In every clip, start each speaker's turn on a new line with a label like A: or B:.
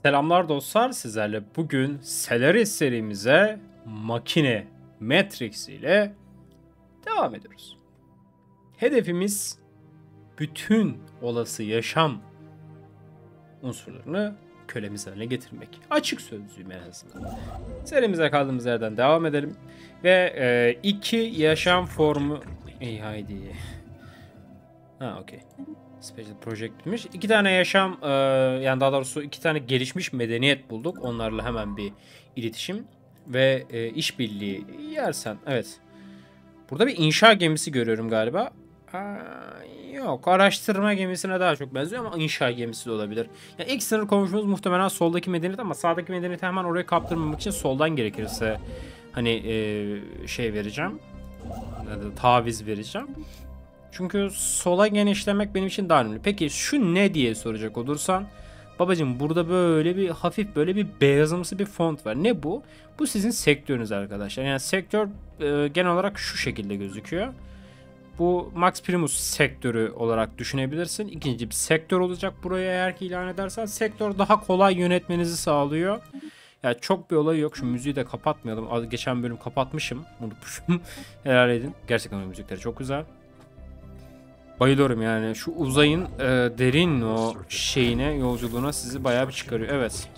A: Selamlar dostlar, sizlerle bugün Stellaris serimize Makine Matrix ile devam ediyoruz. Hedefimiz bütün olası yaşam unsurlarını kölemiz haline getirmek. Açık sözlüyüm en azından. Serimize kaldığımız yerden devam edelim. Ve iki yaşam formu... İyi haydi. Ha okey. Special Project'miş. İki tane yaşam, yani daha doğrusu iki tane gelişmiş medeniyet bulduk. Onlarla hemen bir iletişim ve işbirliği yersen. Evet. Burada bir inşa gemisi görüyorum galiba. Yok, araştırma gemisine daha çok benziyor ama inşa gemisi de olabilir. Yani ilk sınır komşumuz muhtemelen soldaki medeniyet ama sağdaki medeniyeti hemen oraya kaptırmamak için soldan gerekirse hani şey vereceğim. Taviz vereceğim. Çünkü sola genişlemek benim için daha önemli. Peki şu ne diye soracak olursan, babacım burada böyle bir hafif böyle bir beyazımsı bir font var. Ne bu? Bu sizin sektörünüz arkadaşlar. Yani sektör genel olarak şu şekilde gözüküyor. Bu Max Primus sektörü olarak düşünebilirsin. İkinci bir sektör olacak buraya eğer ki ilan edersen. Sektör daha kolay yönetmenizi sağlıyor. Yani çok bir olay yok. Şu müziği de kapatmayalım. Geçen bölüm kapatmışım. Unutmuşum. Helal edin. Gerçekten o müzikleri çok güzel. Bayılıyorum yani. Şu uzayın derin o şeyine, yolculuğuna sizi bayağı bir çıkarıyor. Evet.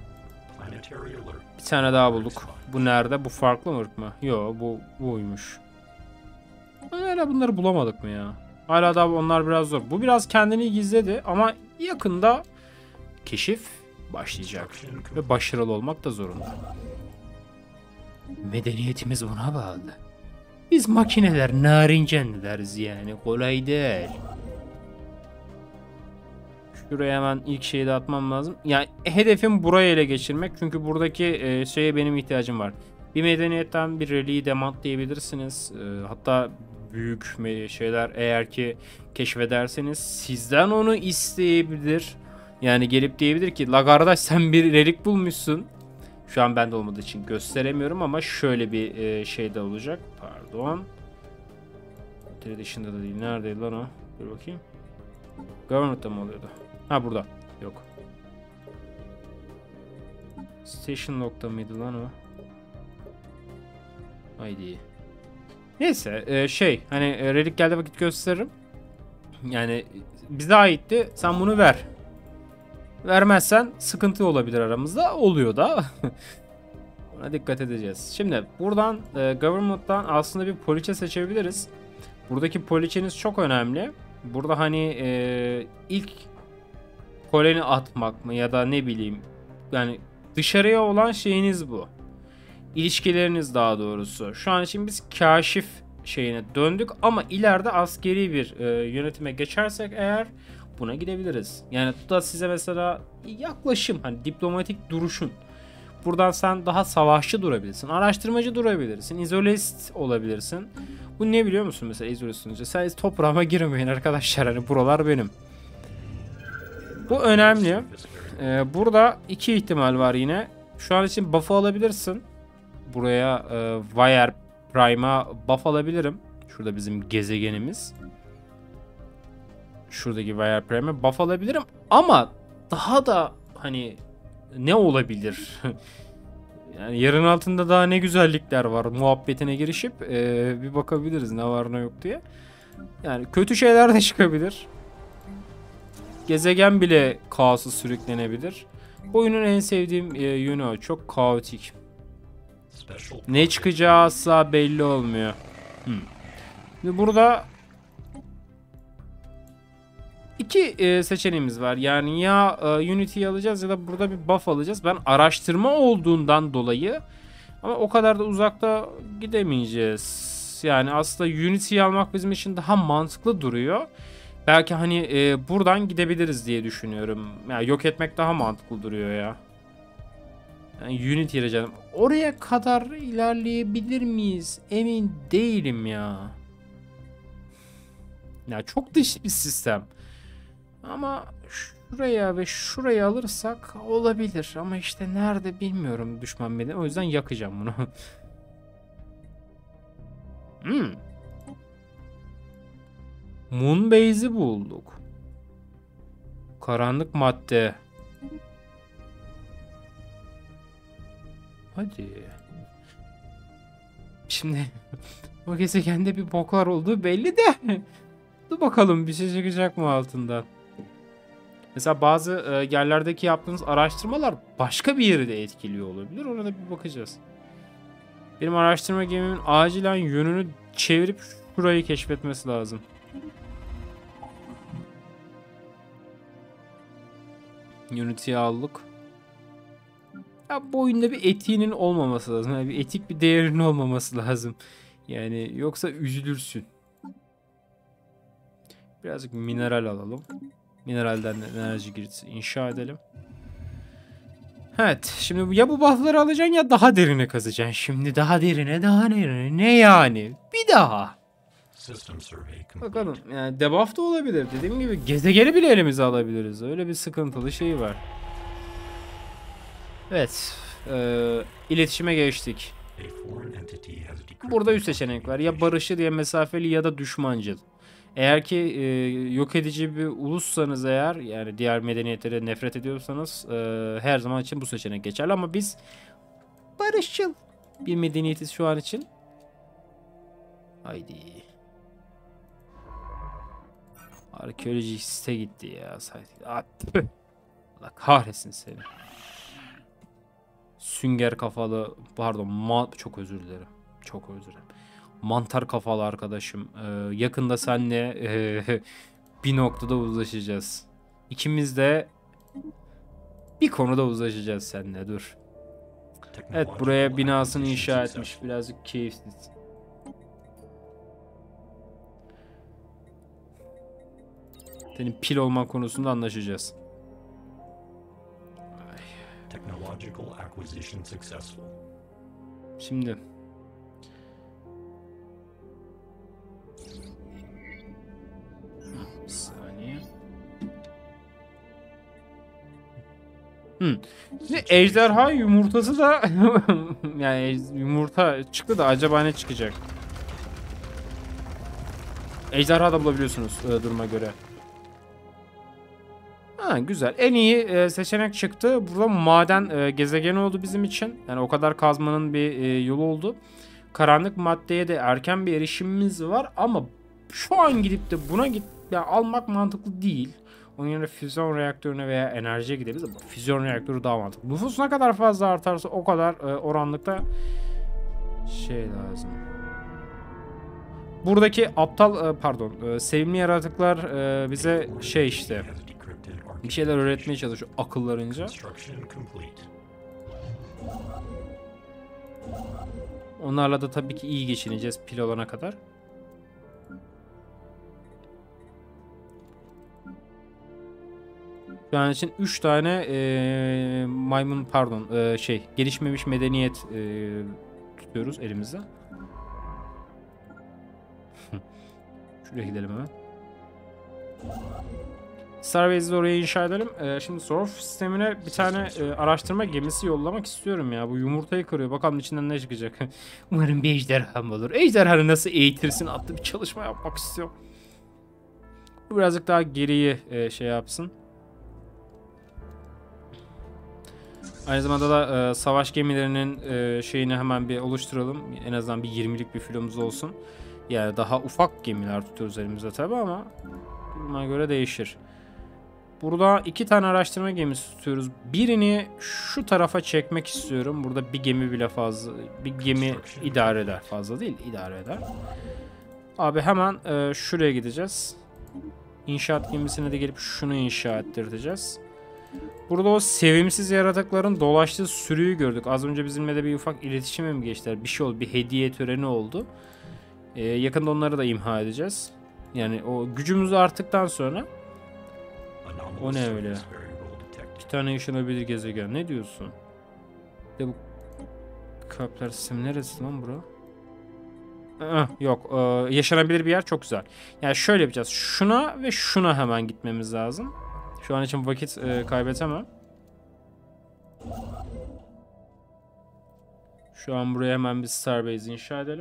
A: Bir tane daha bulduk. Bu nerede? Bu farklı mı ırk mı? Yo, buymuş. Hala bunları bulamadık mı ya? Hala daha onlar biraz zor. Bu biraz kendini gizledi ama yakında keşif başlayacak. Ve başarılı olmak da zorunda. Medeniyetimiz buna bağlı. Biz makineler narince deriz yani, kolay değil. Şuraya hemen ilk şeyi de atmam lazım. Yani hedefim burayı ele geçirmek çünkü buradaki şeye benim ihtiyacım var. Bir medeniyetten bir rally demand diyebilirsiniz. Hatta büyük şeyler eğer ki keşfederseniz sizden onu isteyebilir. Yani gelip diyebilir ki la kardeş sen bir relik bulmuşsun. Şu an bende olmadığı için gösteremiyorum ama şöyle bir şey de olacak. Pardon. Tradition'da da değil. Neredeydi lan o? Dur bakayım. Government'ta mı oluyordu? Ha burada. Yok. Station nokta mıydı lan o? Haydi. Neyse şey hani relik geldi vakit gösteririm. Yani bize aitti. Sen bunu ver. Vermezsen sıkıntı olabilir aramızda. Oluyor da. Buna dikkat edeceğiz. Şimdi buradan government'tan aslında bir poliçe seçebiliriz. Buradaki poliçeniz çok önemli. Burada hani ilk koloni atmak mı ya da ne bileyim yani dışarıya olan şeyiniz bu. İlişkileriniz daha doğrusu. Şu an için biz kaşif şeyine döndük ama ileride askeri bir yönetime geçersek eğer buna gidebiliriz. Yani bu da size mesela yaklaşım, hani diplomatik duruşun. Buradan sen daha savaşçı durabilirsin, araştırmacı durabilirsin, izolist olabilirsin. Bu ne biliyor musun mesela izolist olunca? Sen toprağıma girmeyin arkadaşlar, hani buralar benim. Bu önemli. Burada iki ihtimal var yine. Şu an için buff alabilirsin. Buraya Wire Prime'a buff alabilirim. Şurada bizim gezegenimiz. Şuradaki Wire Prime'a buff alabilirim. Ama daha da hani ne olabilir? Yani yarın altında daha ne güzellikler var muhabbetine girişip bir bakabiliriz ne var ne yok diye. Yani kötü şeyler de çıkabilir. Gezegen bile kaosu sürüklenebilir. Oyunun en sevdiğim yönü o. Çok kaotik. Ne çıkacağı asla belli olmuyor. Şimdi burada iki seçeneğimiz var. Yani ya Unity'yi alacağız ya da burada bir buff alacağız. Ben araştırma olduğundan dolayı ama o kadar da uzakta gidemeyeceğiz. Yani aslında Unity'yi almak bizim için daha mantıklı duruyor. Belki hani buradan gidebiliriz diye düşünüyorum. Yani yok etmek daha mantıklı duruyor ya. Yani Unity'ye canım. Oraya kadar ilerleyebilir miyiz? Emin değilim ya. Ya çok dış bir sistem. Ama şuraya ve şuraya alırsak olabilir. Ama işte nerede bilmiyorum düşman beni. O yüzden yakacağım bunu. Moonbase'i bulduk. Karanlık madde. Hadi. Şimdi o gezegende bir boklar olduğu belli de. Dur bakalım bir şey çıkacak mı altından. Mesela bazı yerlerdeki yaptığınız araştırmalar başka bir yeri de etkiliyor olabilir. Ona da bir bakacağız. Benim araştırma gemimin acilen yönünü çevirip şurayı keşfetmesi lazım. Unity'yi aldık. Ya bu oyunda bir etiğinin olmaması lazım. Yani bir etik bir değerinin olmaması lazım. Yani yoksa üzülürsün. Birazcık mineral alalım. Mineralden de enerji girisi inşa edelim. Evet. Şimdi ya bu buff'ları alacaksın ya daha derine kazacaksın. Şimdi daha derine daha derine. Ne yani? Bir daha. Bakalım. Yani debuff da olabilir. Dediğim gibi gezegeni bile elimize alabiliriz. Öyle bir sıkıntılı şey var. Evet. İletişime geçtik. Burada 3 seçenek var. Ya barışçıl ya mesafeli ya da düşmancıl. Eğer ki yok edici bir ulussanız eğer, yani diğer medeniyetlere nefret ediyorsanız her zaman için bu seçenek geçerli, ama biz barışçıl bir medeniyetiz şu an için. Haydi. Arkeolojiste gitti ya. Allah kahretsin seni. Sünger kafalı, pardon, çok özür dilerim. Çok özür dilerim. Mantar kafalı arkadaşım. Yakında seninle bir noktada uzlaşacağız. İkimiz de bir konuda uzlaşacağız seninle. Dur. Evet, buraya binasını inşa etmiş. Birazcık keyifsiz. Senin pil olman konusunda anlaşacağız. Şimdi. Bir saniye. Şimdi ejderha yumurtası da yani yumurta çıktı da acaba ne çıkacak? Ejderha da bulabiliyorsunuz duruma göre. Ha, güzel. En iyi seçenek çıktı. Burada maden gezegeni oldu bizim için. Yani o kadar kazmanın bir yolu oldu. Karanlık maddeye de erken bir erişimimiz var ama şu an gidip de buna yani almak mantıklı değil. Onun yerine füzyon reaktörüne veya enerjiye gideriz ama füzyon reaktörü daha mantıklı. Nüfus ne kadar fazla artarsa o kadar oranlıkta şey lazım. Buradaki aptal sevimli yaratıklar bize şey işte bir şeyler öğretmeye çalışıyor akıllarınca. Onlarla da tabii ki iyi geçineceğiz pil olana kadar. Şu an için 3 tane maymun gelişmemiş medeniyet tutuyoruz elimizde. Şuraya gidelim hemen. Starbase'i oraya inşa edelim. Şimdi Sorf sistemine bir tane araştırma gemisi yollamak istiyorum ya. Bu yumurtayı kırıyor. Bakalım içinden ne çıkacak. Umarım bir ejderham olur. Ejderhanı nasıl eğitirsin adlı bir çalışma yapmak istiyorum. Bu birazcık daha geriye şey yapsın. Aynı zamanda da savaş gemilerinin şeyini hemen bir oluşturalım. En azından bir 20'lik bir filomuz olsun. Yani daha ufak gemiler tutuyoruz elimizde tabi ama duruma göre değişir. Burada 2 tane araştırma gemisi tutuyoruz. Birini şu tarafa çekmek istiyorum. Burada bir gemi bile fazla. Bir gemi idare eder. Fazla değil, idare eder. Abi hemen şuraya gideceğiz. İnşaat gemisine de gelip şunu inşa ettireceğiz. Burada o sevimsiz yaratıkların dolaştığı sürüyü gördük. Az önce bizimle de bir ufak iletişime mi geçtiler? Bir şey oldu. Bir hediye töreni oldu. Yakında onları da imha edeceğiz. Yani o gücümüz arttıktan sonra. O ne öyle? 2 tane yaşanabilir gezegen. Ne diyorsun? Bu Kepler sistemi neresi lan bura? Yok. Yaşanabilir bir yer, çok güzel. Yani şöyle yapacağız. Şuna ve şuna hemen gitmemiz lazım. Şu an için vakit kaybetemem. Şu an buraya hemen bir Starbase inşa edelim.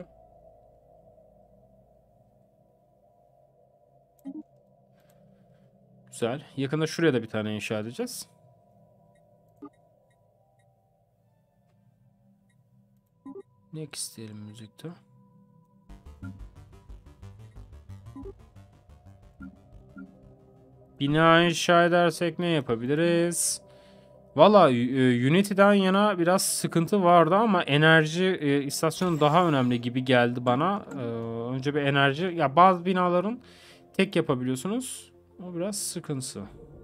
A: Güzel. Yakında şuraya da bir tane inşa edeceğiz. Next diyelim müzikte. Bina inşa edersek ne yapabiliriz? Valla Unity'den yana biraz sıkıntı vardı ama enerji istasyonu daha önemli gibi geldi bana. Önce bir enerji. Ya bazı binaların tek yapabiliyorsunuz. O biraz sıkıntı.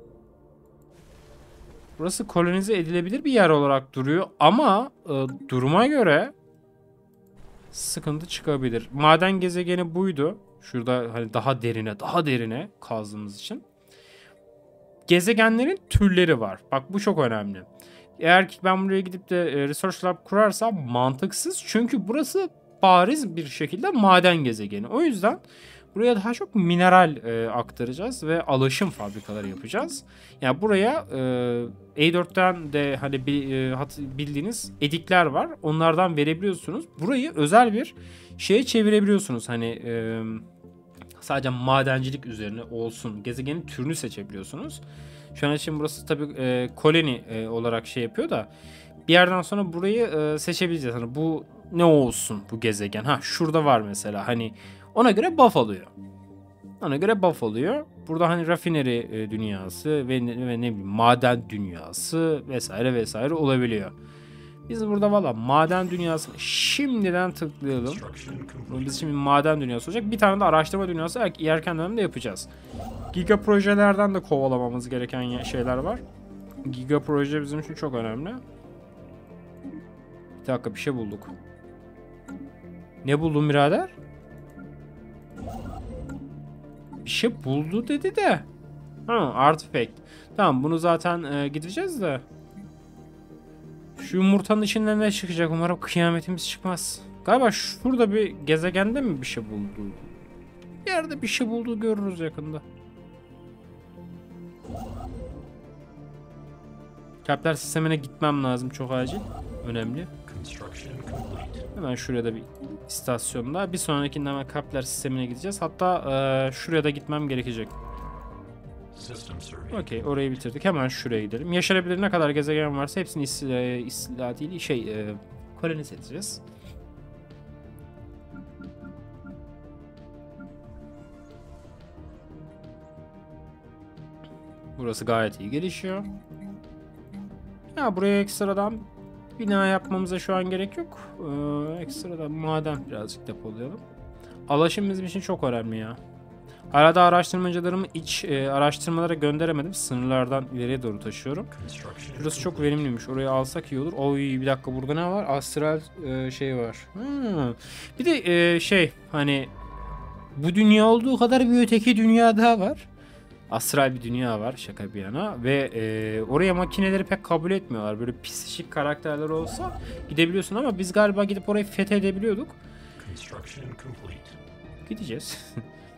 A: Burası kolonize edilebilir bir yer olarak duruyor ama duruma göre sıkıntı çıkabilir. Maden gezegeni buydu. Şurada hani daha derine kazdığımız için. Gezegenlerin türleri var. Bak bu çok önemli. Eğer ki ben buraya gidip de Research Lab kurarsam mantıksız. Çünkü burası bariz bir şekilde maden gezegeni. O yüzden buraya daha çok mineral aktaracağız ve alaşım fabrikaları yapacağız. Yani buraya A4'ten de hani bildiğiniz edikler var. Onlardan verebiliyorsunuz. Burayı özel bir şeye çevirebiliyorsunuz. Hani sadece madencilik üzerine olsun. Gezegenin türünü seçebiliyorsunuz. Şu an için burası tabii koloni olarak şey yapıyor da bir yerden sonra burayı seçebileceğiz. Hani bu ne olsun bu gezegen? Ha şurada var mesela. Hani ona göre buff alıyor. Ona göre buff alıyor. Burada hani rafineri dünyası ve ne bileyim maden dünyası vesaire vesaire olabiliyor. Biz burada valla maden dünyasını şimdiden tıklayalım. Biz şimdi maden dünyası olacak. Bir tane de araştırma dünyası erken dönemde yapacağız. Giga projelerden de kovalamamız gereken şeyler var. Giga proje bizim için çok önemli. Bir dakika bir şey bulduk. Ne buldun birader? Bir şey buldu dedi de. Ha, artifact. Tamam bunu zaten gideceğiz de. Şu yumurtanın içinden ne çıkacak? Umarım kıyametimiz çıkmaz. Galiba şurada bir gezegende mi bir şey buldu? Bir yerde bir şey buldu görürüz yakında. Kepler sistemine gitmem lazım çok acil. Önemli. Hemen şuraya da bir istasyonda. Bir sonrakinde hemen Kepler sistemine gideceğiz. Hatta şuraya da gitmem gerekecek. Okey orayı bitirdik. Hemen şuraya gidelim. Yaşanabilir ne kadar gezegen varsa hepsini istila değil kolonize edeceğiz. Burası gayet iyi gelişiyor. Ya buraya ekstradan bina yapmamıza şu an gerek yok. Ekstradan maden birazcık depolayalım. Alaşım bizim için çok önemli ya. Arada araştırmacılarımı iç araştırmalara gönderemedim. Sınırlardan ileriye doğru taşıyorum. Burası çok verimliymiş. Orayı alsak iyi olur. Oy bir dakika burada ne var? Astral şey var. Bir de hani bu dünya olduğu kadar bir öteki dünya daha var. Astral bir dünya var şaka bir yana. Ve oraya makineleri pek kabul etmiyorlar. Böyle psişik karakterler olsa gidebiliyorsun ama biz galiba gidip orayı fethedebiliyorduk. Gideceğiz.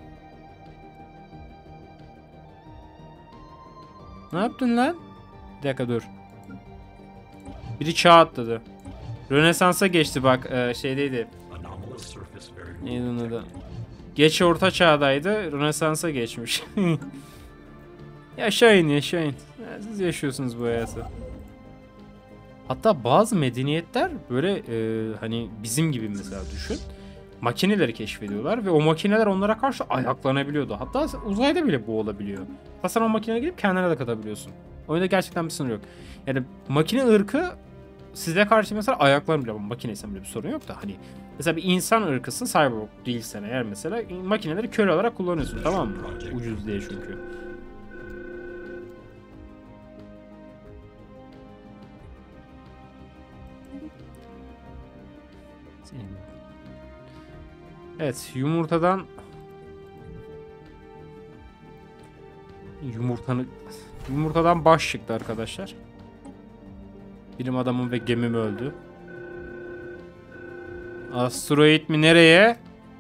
A: Ne yaptın lan? Bir dakika dur. Biri çağ atladı. Rönesans'a geçti bak şeydeydi. Neydi onun adı? Geç orta çağdaydı. Rönesans'a geçmiş. Yaşayın. Siz yaşıyorsunuz bu hayatı. Hatta bazı medeniyetler böyle hani bizim gibi mesela düşün. Makineleri keşfediyorlar ve o makineler onlara karşı ayaklanabiliyordu. Hatta uzayda bile bu olabiliyor. Hatta sen o makineye girip kendine de katabiliyorsun. Oyunda gerçekten bir sınır yok. Yani makine ırkı size karşı mesela ayaklanabiliyor. Makineysen bile bir sorun yok da hani mesela bir insan ırkısın, cyborg değilsen eğer mesela makineleri köle olarak kullanıyorsun, tamam mı? Ucuz diye çünkü. Evet, yumurtadan baş çıktı arkadaşlar. Bilim adamım ve gemim öldü. Asteroid mi nereye?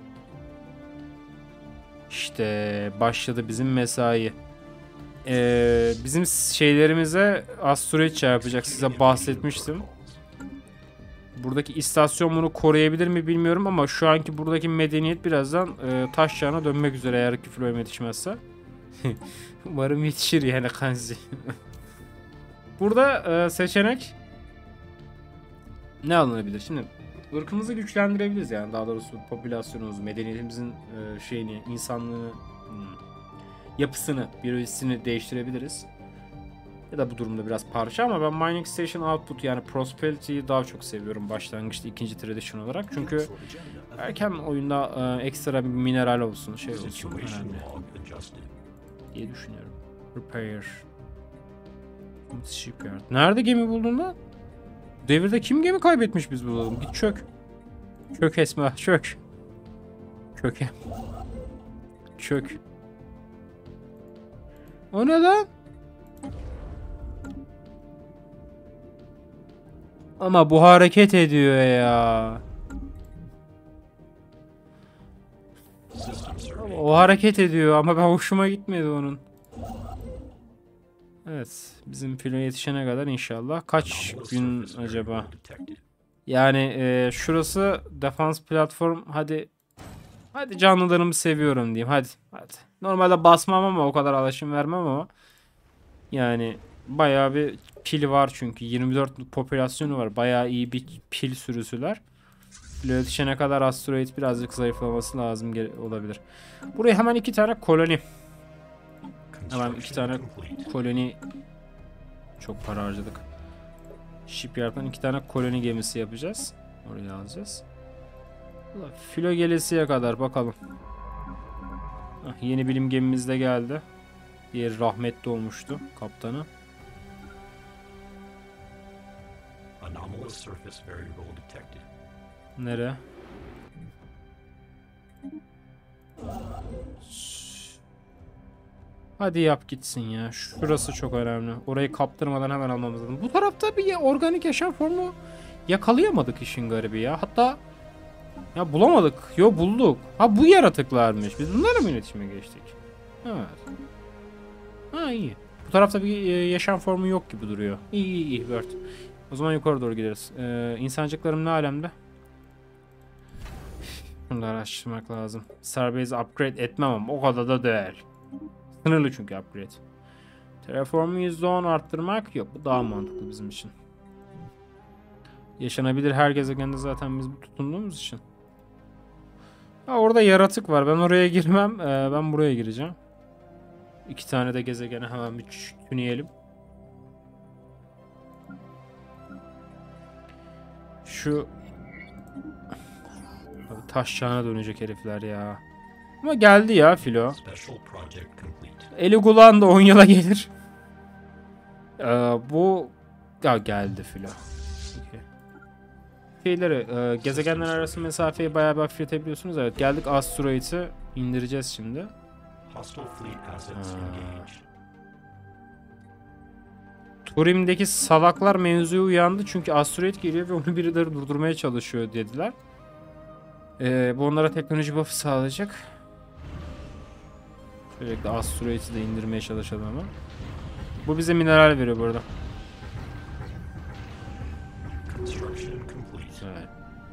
A: İşte başladı bizim mesai. Bizim şeylerimize asteroid çarpacak, size bahsetmiştim. Buradaki istasyon bunu koruyabilir mi bilmiyorum ama şu anki buradaki medeniyet birazdan taş çağına dönmek üzere eğer küfür yetişmezse. Umarım yetişir yani kanzi. Burada seçenek ne alınabilir? Şimdi ırkımızı güçlendirebiliriz yani, daha doğrusu popülasyonumuzu, medeniyetimizin şeyini, insanlığını, yapısını, biyolojisini değiştirebiliriz. Ya da bu durumda biraz parça, ama ben Mining Station Output yani Prosperity'yi daha çok seviyorum başlangıçta, ikinci tradition olarak. Çünkü erken oyunda ekstra bir mineral olsun, şey olsun önemli diye düşünüyorum. Repair. Shipyard. Nerede gemi buldun lan? Devirde kim gemi kaybetmiş biz bulalım. Git çök. Çök Esma, çök. Çöke. Çök. O ne lan? Ama bu hareket ediyor ya. O hareket ediyor ama ben, hoşuma gitmedi onun. Evet, bizim filo yetişene kadar inşallah. Kaç gün acaba? Yani şurası defans platform. Hadi canlılarımı seviyorum diyeyim. Hadi. Normalde basmam ama o kadar alışım vermem ama. Yani bayağı bir pil var çünkü. 24 popülasyonu var. Bayağı iyi bir pil sürüsüler. Filo yetişene kadar asteroid birazcık zayıflaması lazım olabilir. Buraya hemen 2 tane koloni. Hemen 2 tane koloni. Çok para harcadık. Shipyard'dan 2 tane koloni gemisi yapacağız. Oraya alacağız. Filo gelesiye kadar bakalım. Yeni bilim gemimiz de geldi. Diğeri rahmetli olmuştu kaptanı. Nere? Hadi yap gitsin ya. Şurası çok önemli. Orayı kaptırmadan hemen almamız lazım. Bu tarafta bir organik yaşam formu yakalayamadık, işin garibi ya. Hatta ya bulamadık. Yo, bulduk. Ha, bu yaratıklarmış. Biz bunlarla mı iletişime geçtik? Evet. Ha, iyi. Bu tarafta bir yaşam formu yok gibi duruyor. İyi. Bird. O zaman yukarı doğru gideriz. İnsancıklarım ne alemde? Bunu araştırmak lazım. Starbase upgrade etmem ama o kadar da değil. Sınırlı çünkü upgrade. Terraform'u %10 arttırmak yok. Bu daha mantıklı bizim için. Yaşanabilir her gezegende zaten biz tutunduğumuz için. Ha, orada yaratık var. Ben oraya girmem. Ben buraya gireceğim. 2 tane de gezegene hemen bir tüneyelim. Şu taş çağına dönecek herifler ya. Ama geldi ya filo. Eli kulağın da 10 yıla gelir. Bu ya geldi filo. Okay. Şeyleri, gezegenler arası mesafeyi bayağı bir hafifletebiliyorsunuz. Evet, geldik, asteroidi indireceğiz şimdi. Turim'deki salaklar mevzuya uyandı çünkü asteroid geliyor ve onu birileri durdurmaya çalışıyor dediler. Bu onlara teknoloji buff'ı sağlayacak. Sürekli asteroid'i de indirmeye çalışalım ama. Bu bize mineral veriyor bu arada. Evet.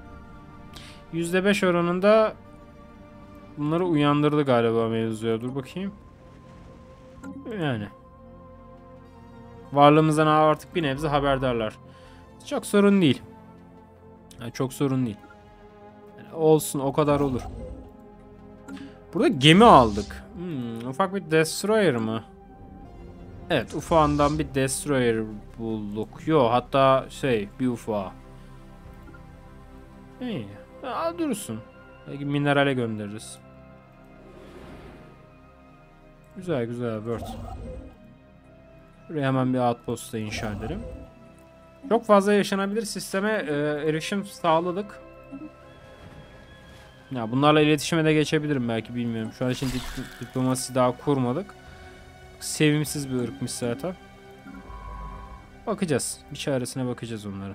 A: %5 oranında bunları uyandırdı galiba mevzuya. Dur bakayım. Yani. Varlığımızdan artık bir nebze haberdarlar. Çok sorun değil. Yani çok sorun değil. Yani olsun, o kadar olur. Burada gemi aldık. Ufak bir destroyer mı? Evet, ufağından bir destroyer bulduk. Yo, hatta bir ufağı. İyi. Dursun. Belki minerale göndeririz. Güzel Bird. Buraya hemen bir outpost da inşa edelim. Çok fazla yaşanabilir sisteme erişim sağladık. Ya bunlarla iletişime de geçebilirim belki, bilmiyorum. Şu an için diplomasi daha kurmadık. Sevimsiz bir ırkmış zaten. Bakacağız. Bir çaresine bakacağız onların.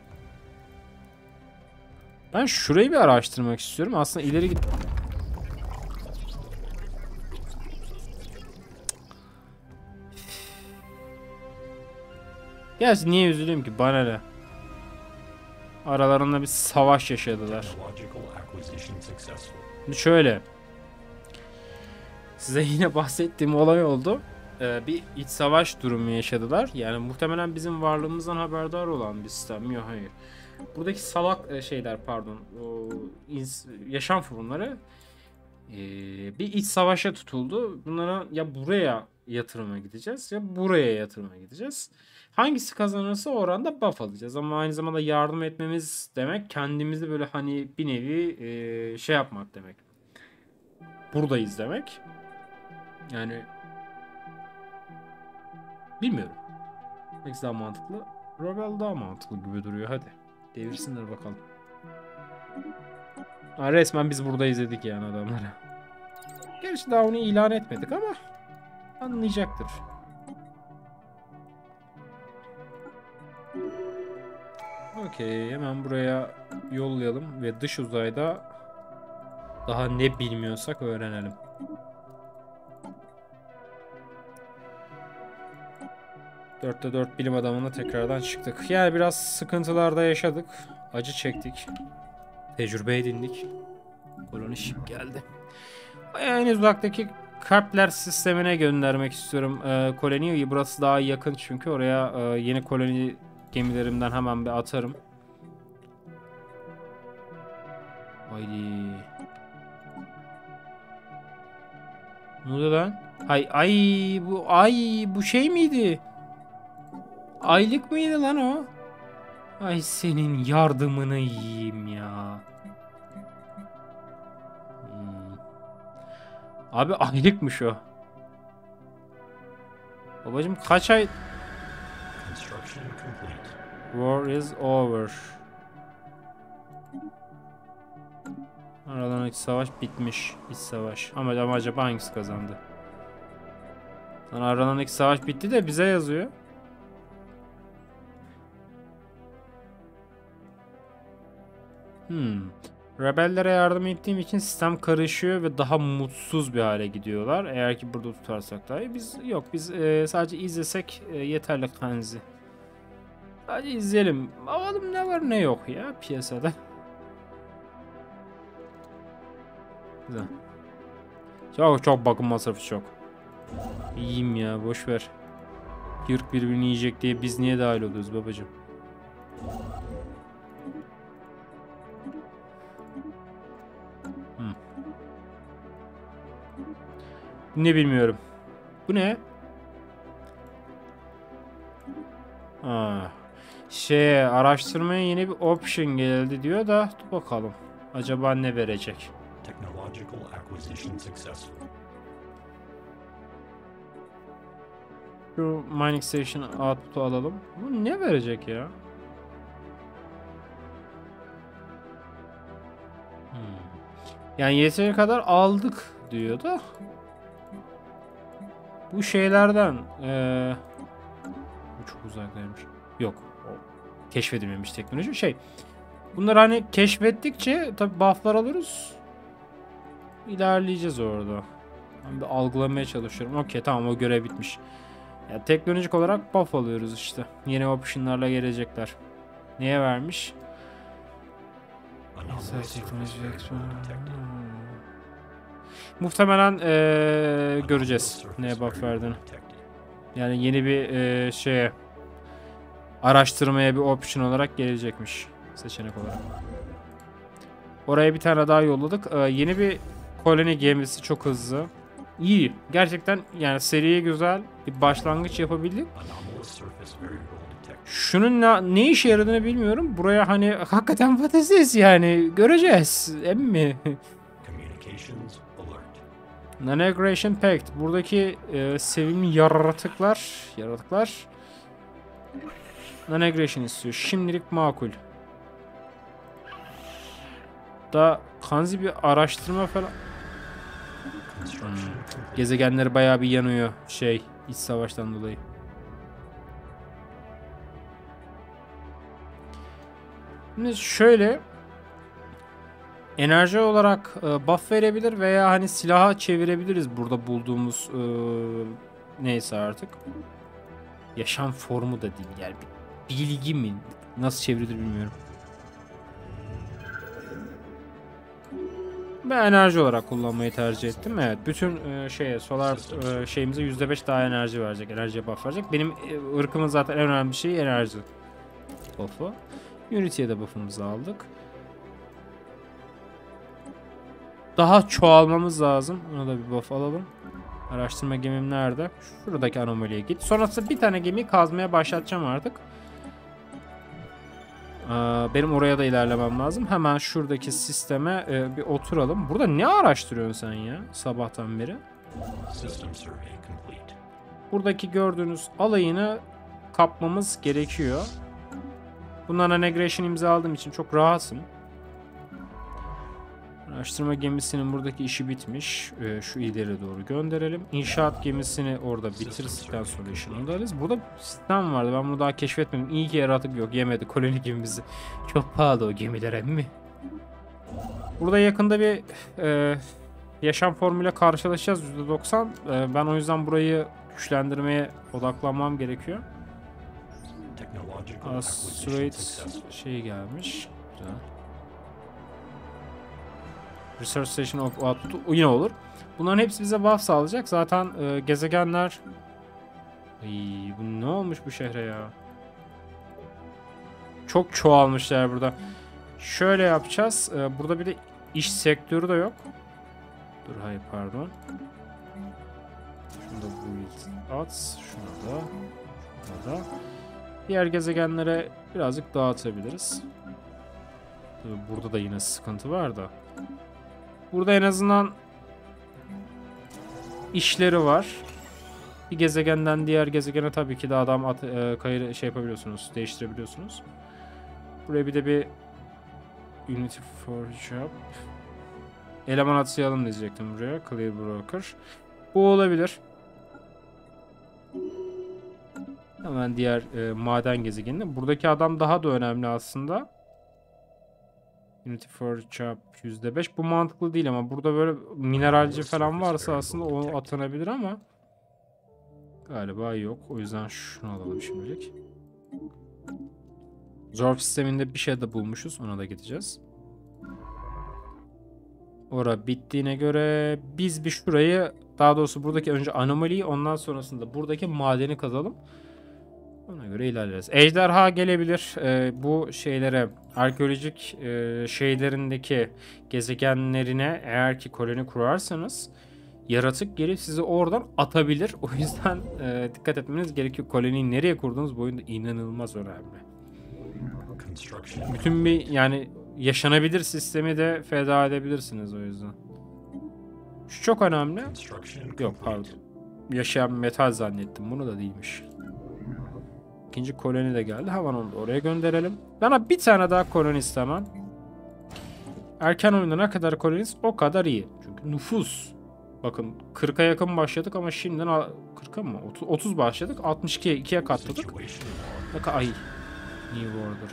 A: Ben şurayı bir araştırmak istiyorum. Aslında ileri git. Gerçi niye üzüleyim ki? Bana ne? Aralarında bir savaş yaşadılar. Şimdi şöyle. Size yine bahsettiğim olay oldu. bir iç savaş durumu yaşadılar. Yani muhtemelen bizim varlığımızdan haberdar olan bir sistem. Yok, hayır. Buradaki salak şeyler, pardon, o yaşam formları bir iç savaşa tutuldu. Bunlara ya buraya yatırıma gideceğiz ya buraya yatırıma gideceğiz. Hangisi kazanırsa o oranda buff alacağız. Ama aynı zamanda yardım etmemiz demek kendimizi böyle hani bir nevi şey yapmak demek. Buradayız demek. Yani bilmiyorum. Hangisi daha mantıklı? Rebel daha mantıklı gibi duruyor. Hadi. Devirsinler bakalım. Ha, resmen biz burada izledik yani adamları. Gerçi daha onu ilan etmedik ama anlayacaktır. Okey, hemen buraya yollayalım ve dış uzayda daha ne bilmiyorsak öğrenelim. Dörtte 4 bilim adamına tekrardan çıktık. Yani biraz sıkıntılarda yaşadık. Acı çektik. Tecrübe edindik. Koloni ship geldi. En uzaktaki Kepler sistemine göndermek istiyorum koloniyi. Burası daha yakın çünkü oraya yeni koloni gemilerimden hemen bir atarım. Haydi. Ne oluyor lan? Bu şey miydi? Aylık mıydı lan o? Ay senin yardımını yiyeyim ya. Abi aylıkmış o. Babacım kaç ay? War is over. Aralarındaki savaş bitmiş. İç savaş. Ama acaba hangisi kazandı? Lan aralarındaki savaş bitti de bize yazıyor. Rebellere yardım ettiğim için sistem karışıyor ve daha mutsuz bir hale gidiyorlar. Eğer ki burada tutarsak dahi biz sadece izlesek yeterli kanzi. Sadece izleyelim. Bakalım ne var ne yok ya piyasada. Güzel. Çok bakım masrafı çok. İyiyim ya, boş ver. Yırk birbirini yiyecek diye biz niye dahil oluyoruz babacığım? Ne bilmiyorum. Bu ne? Araştırmaya yeni bir option geldi diyor da dur bakalım. Acaba ne verecek? Technological acquisition successful. Şu mining station output'u alalım. Bu ne verecek ya? Yani yeteri kadar aldık diyor da. Bu şeylerden bu çok uzaktaymış. Yok. Keşfedilmemiş teknoloji. Bunları hani keşfettikçe tabi buff'lar alırız. İlerleyeceğiz orada. Ben bir algılamaya çalışıyorum. Okey, tamam, o görev bitmiş. Ya, teknolojik olarak buff alıyoruz işte. Yeni option'larla gelecekler. Neye vermiş? Muhtemelen göreceğiz neye buff verdiğini. Yani yeni bir şeye araştırmaya bir option olarak gelecekmiş seçenek olarak. Oraya bir tane daha yolladık. Yeni bir koloni gemisi, çok hızlı. İyi. Gerçekten yani seriye güzel bir başlangıç yapabildik. Şunun ne işe yaradığını bilmiyorum. Buraya hani hakikaten patates yani. Göreceğiz. Emmi. Non-aggression pact. Buradaki sevimli yaratıklar non-aggression istiyor. Şimdilik makul. Da kanzi bir araştırma falan. Gezegenleri bayağı bir yanıyor iç savaştan dolayı. Şimdi şöyle enerji olarak buff verebilir veya hani silaha çevirebiliriz burada bulduğumuz neyse artık. Yaşam formu da değil yani bilgi mi nasıl çevrilir bilmiyorum. Ben enerji olarak kullanmayı tercih ettim. Evet, bütün solar şeyimize %5 daha enerji verecek. Enerjiye buff verecek. Benim ırkımın zaten en önemli şeyi enerji buff'u. Unity'ye de buff'ımızı aldık. Daha çoğalmamız lazım. Ona da bir buff alalım. Araştırma gemim nerede? Şuradaki anomaliye git. Sonrasında bir tane gemiyi kazmaya başlatacağım artık. Benim oraya da ilerlemem lazım. Hemen şuradaki sisteme bir oturalım. Burada ne araştırıyorsun sen ya sabahtan beri? Buradaki gördüğünüz alayını kapmamız gerekiyor. Bundan annegration imza aldığım için çok rahatsın. Araştırma gemisinin buradaki işi bitmiş. Şu ileri doğru gönderelim. İnşaat gemisini orada bitirdikten sonra işini alırız. Burada sistem vardı. Ben bunu daha keşfetmedim. İyi ki yaratık yok. Yemedi koloni gemimizi. Çok pahalı o gemiler emmi. Burada yakında bir yaşam formuyla karşılaşacağız. %90. Ben o yüzden burayı güçlendirmeye odaklanmam gerekiyor. Asteroid şey gelmiş. Güzel. Research Station of Output yine olur. Bunların hepsi bize buff sağlayacak. Zaten gezegenler... Ay, bu ne olmuş bu şehre ya? Çok çoğalmışlar burada. Şöyle yapacağız. Burada bir de iş sektörü de yok. Dur hayır pardon. Şunu da build at. Şunu da. Diğer gezegenlere birazcık dağıtabiliriz. Burada da yine sıkıntı var da. Burada en azından işleri var. Bir gezegenden diğer gezegene tabii ki de adam kayır şey yapabiliyorsunuz, değiştirebiliyorsunuz. Buraya bir de bir Unity for Job eleman atayalım diyecektim buraya. Clear Broker. Bu olabilir. Hemen diğer maden gezegeninde. Buradaki adam daha da önemli aslında. Unity for Job %5. Bu mantıklı değil ama burada böyle mineralci falan varsa aslında o atanabilir ama galiba yok. O yüzden şunu alalım şimdilik. Zorf sisteminde bir şey de bulmuşuz. Ona da gideceğiz. Ora bittiğine göre biz bir şurayı, daha doğrusu buradaki önce anomaliyi, ondan sonrasında buradaki madeni kazalım. Ona göre ilerleriz. Ejderha gelebilir. Bu şeylere, arkeolojik şeylerindeki gezegenlerine eğer ki koloni kurarsanız yaratık gelip sizi oradan atabilir. O yüzden dikkat etmeniz gerekiyor. Koloniyi nereye kurduğunuz bu oyunda inanılmaz önemli. Bütün bir yani yaşanabilir sistemi de feda edebilirsiniz o yüzden. Şu çok önemli. Yok pardon. Yaşayan metal zannettim. Bunu da değilmiş. İkinci koloni de geldi. Hemen onu da oraya gönderelim. Bana bir tane daha koloni istemem. Erken oyunda ne kadar kolonist o kadar iyi. Çünkü nüfus. Bakın 40'a yakın başladık ama şimdiden 40'a mı? 30 başladık. 62'ye 2'ye katladık. Ay. New Order.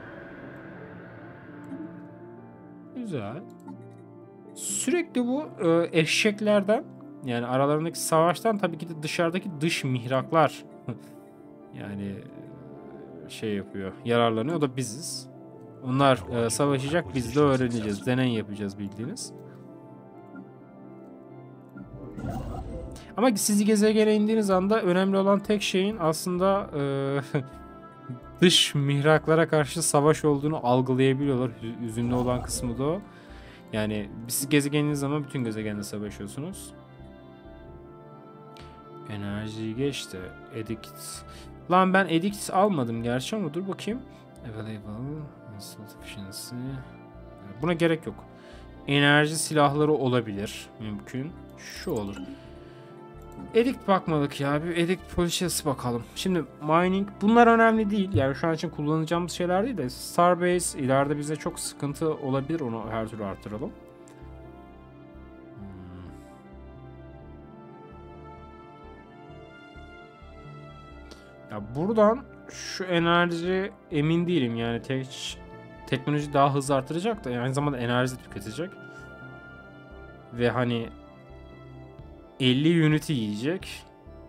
A: Güzel. Sürekli bu eşeklerden, yani aralarındaki savaştan tabii ki de dışarıdaki dış mihraklar yani şey yapıyor, yararlanıyor. O da biziz. Onlar savaşacak, biz de öğreneceğiz. Deney yapacağız bildiğiniz. Ama siz gezegene indiğiniz anda önemli olan tek şeyin aslında dış mihraklara karşı savaş olduğunu algılayabiliyorlar. Hüzünlü olan kısmı da o. Yani siz gezegeniniz ama bütün gezegende savaşıyorsunuz. Enerjiyi geçti. Edict. Lan ben Edict almadım gerçi ama dur bakayım. Available. Efficiency. Buna gerek yok. Enerji silahları olabilir. Mümkün. Şu olur. Edict bakmadık ya. Bir Edict Policious bakalım. Şimdi mining. Bunlar önemli değil. Yani şu an için kullanacağımız şeyler değil de Starbase ileride bize çok sıkıntı olabilir. Onu her türlü arttıralım. Ya buradan şu enerji emin değilim. Yani teknoloji daha hızlı artıracak da aynı zamanda enerji tüketecek. Ve hani 50 unity yiyecek.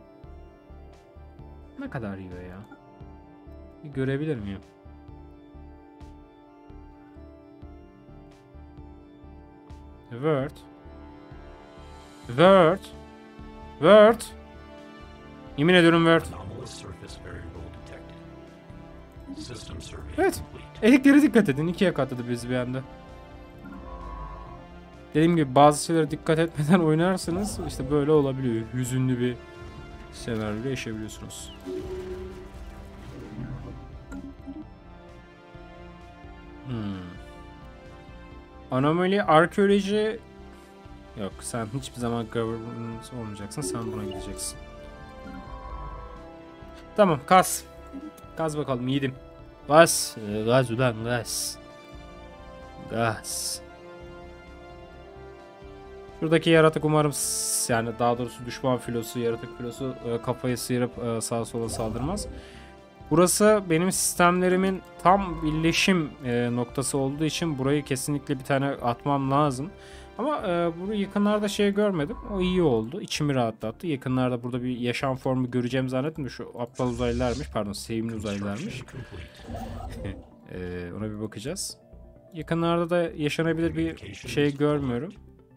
A: Ne kadar yiyor ya? Bir görebilir miyim? Word. Word. Word. Yemin ediyorum Word. Evet. Eliklere dikkat edin. 2'ye katladı bizi bir anda. Dediğim gibi bazı şeylere dikkat etmeden oynarsanız işte böyle olabiliyor. Hüzünlü bir senaryoda yaşayabiliyorsunuz. Anomali, arkeoloji... Yok, sen hiçbir zaman governance olmayacaksın. Sen buna gideceksin. Tamam, kas. Gaz bakalım, yiğidim. Gaz. Gaz ulan, gaz. Gaz. Şuradaki yaratık umarım yani daha doğrusu düşman filosu, yaratık filosu kafayı sıyırıp sağa sola saldırmaz. Burası benim sistemlerimin tam birleşim noktası olduğu için burayı kesinlikle bir tane atmam lazım. Ama bunu yakınlarda şey görmedim. O iyi oldu. İçimi rahatlattı. Yakınlarda burada bir yaşam formu göreceğim zannettim. Şu aptal uzaylılarmış. Pardon, sevimli uzaylılarmış. Ona bir bakacağız. Yakınlarda da yaşanabilir bir şey görmüyorum.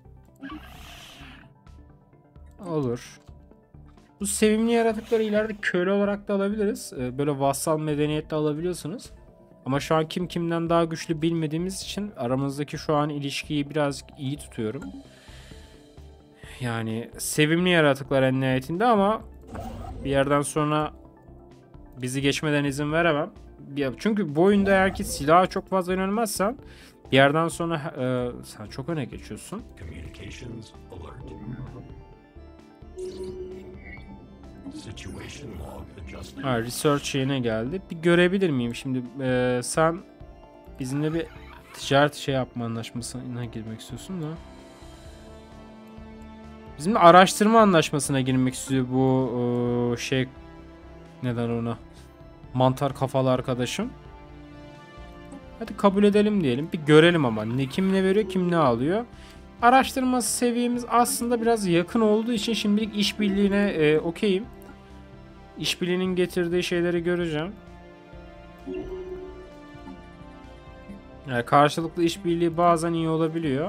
A: Olur. Bu sevimli yaratıkları ileride köle olarak da alabiliriz. Böyle vassal medeniyetle alabiliyorsunuz. Ama şu an kim kimden daha güçlü bilmediğimiz için aramızdaki şu an ilişkiyi birazcık iyi tutuyorum. Yani sevimli yaratıklar en nihayetinde ama bir yerden sonra bizi geçmeden izin veremem. Çünkü bu oyunda eğer ki silaha çok fazla yönelmezsen bir yerden sonra sen çok öne geçiyorsun. Ha, research şeyine geldi. Bir görebilir miyim şimdi? Sen bizimle bir ticaret şey yapma anlaşmasına girmek istiyorsun da. Bizimle araştırma anlaşmasına girmek istiyor bu şey, neden ona? Mantar kafalı arkadaşım. Hadi kabul edelim diyelim. Bir görelim ama ne kim ne veriyor, kim ne alıyor. Araştırma seviyemiz aslında biraz yakın olduğu için şimdilik işbirliğine okeyim. İşbirliğinin getirdiği şeyleri göreceğim. Yani karşılıklı işbirliği bazen iyi olabiliyor.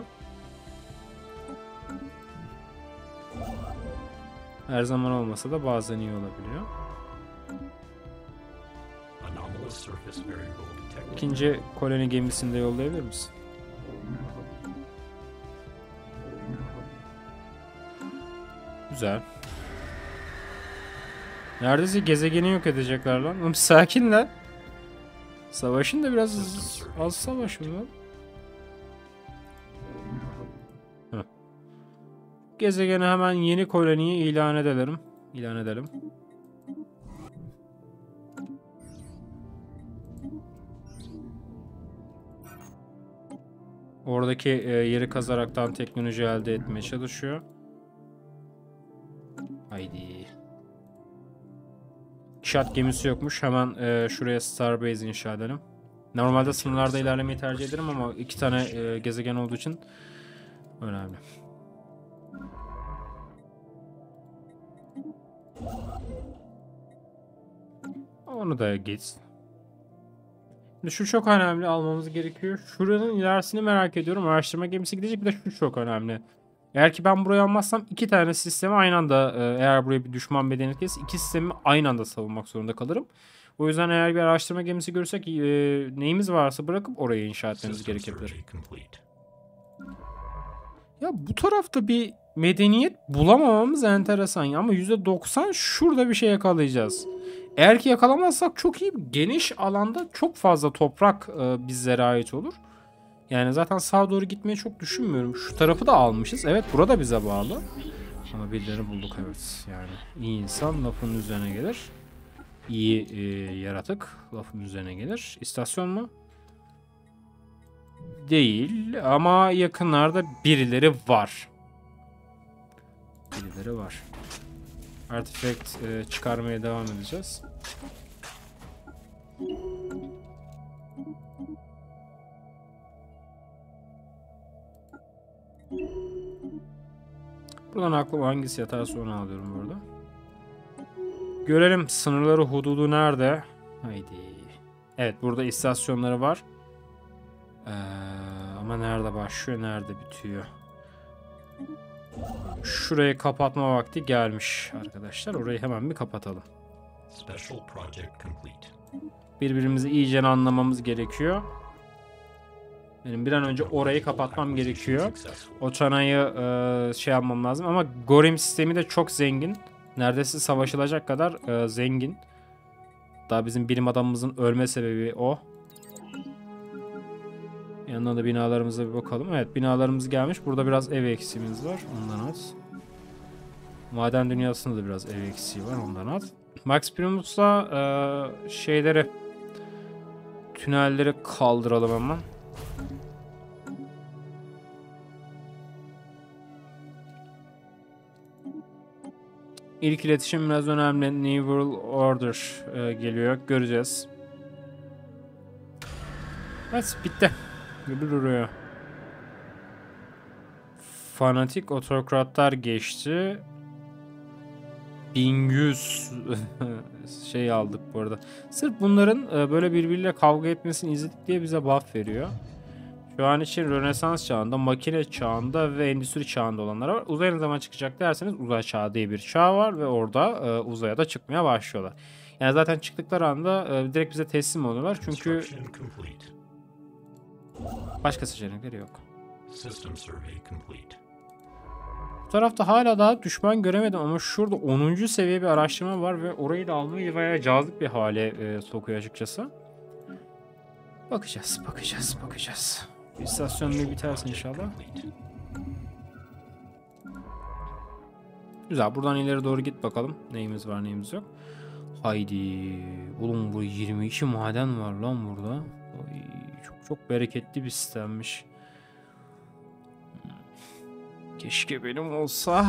A: Her zaman olmasa da bazen iyi olabiliyor. İkinci koloni gemisini de yollayabilir misin? Güzel. Neredeyse gezegeni yok edecekler lan. Oğlum sakin lan. Savaşın da biraz az savaşın lan. Gezegene hemen yeni koloniyi ilan edelim. İlan edelim. Oradaki yeri kazaraktan teknoloji elde etmeye çalışıyor. Haydi. İnşaat gemisi yokmuş. Hemen şuraya Starbase inşa edelim. Normalde sınırlarda ilerlemeyi tercih ederim ama 2 tane gezegen olduğu için önemli. Onu da geç. Şu çok önemli, almamız gerekiyor. Şuranın ilerisini merak ediyorum. Araştırma gemisi gidecek, bir de şu çok önemli. Eğer ki ben burayı almazsam 2 tane sistemi aynı anda, eğer buraya bir düşman medeniyet gelirse 2 sistemi aynı anda savunmak zorunda kalırım. O yüzden eğer bir araştırma gemisi görürsek neyimiz varsa bırakıp orayı inşa etmemiz gerekebilir. Ya bu tarafta bir medeniyet bulamamamız enteresan ama %90 şurada bir şey yakalayacağız. Eğer ki yakalamazsak çok iyi, geniş alanda çok fazla toprak bizlere ait olur. Yani zaten sağa doğru gitmeyi çok düşünmüyorum. Şu tarafı da almışız. Evet, burada bize bağlı. Ama birileri bulduk, evet. Yani iyi insan lafın üzerine gelir. İyi yaratık lafın üzerine gelir. İstasyon mu? Değil ama yakınlarda birileri var. Birileri var. Artifact çıkarmaya devam edeceğiz. Buradan aklıma hangisi yatarsa onu alıyorum burada. Görelim sınırları, hududu nerede? Haydi. Evet, burada istasyonları var. Ama nerede başlıyor, nerede bitiyor? Şurayı kapatma vakti gelmiş arkadaşlar. Orayı hemen bir kapatalım. Birbirimizi iyice anlamamız gerekiyor. Benim bir an önce orayı kapatmam gerekiyor. O çanayı şey yapmam lazım. Ama Gorim sistemi de çok zengin. Neredeyse savaşılacak kadar zengin. Daha bizim bilim adamımızın ölme sebebi o. Yanına da binalarımıza bir bakalım. Evet, binalarımız gelmiş. Burada biraz ev eksiğimiz var. Ondan at. Maden dünyasında da biraz ev eksiği var. Ondan at. Max Primus'la şeyleri, tünelleri kaldıralım hemen. İlk iletişim biraz önemli. New World Order geliyor. Göreceğiz. Evet, bitti. Gibi duruyor. Fanatik otokratlar geçti. 1100 şey aldık bu arada. Sırf bunların böyle birbiriyle kavga etmesini izledik diye bize buff veriyor. Şu an için Rönesans çağında, makine çağında ve endüstri çağında olanlar var. Uzaya ne zaman çıkacak derseniz uzay çağı diye bir çağ var ve orada uzaya da çıkmaya başlıyorlar. Yani zaten çıktıkları anda direkt bize teslim oluyorlar çünkü başka seçenekleri yok. Bu tarafta hala daha düşman göremedim ama şurada 10. seviye bir araştırma var ve orayı da almayı bayağı cazip bir hale sokuyor açıkçası. Bakacağız, bakacağız, bakacağız. İstasyon bir biterse inşallah. Güzel, buradan ileri doğru git bakalım. Neyimiz var, neyimiz yok. Haydi. Oğlum bu 22 maden var lan burada. Oy, çok bereketli bir sistemmiş. Keşke benim olsa.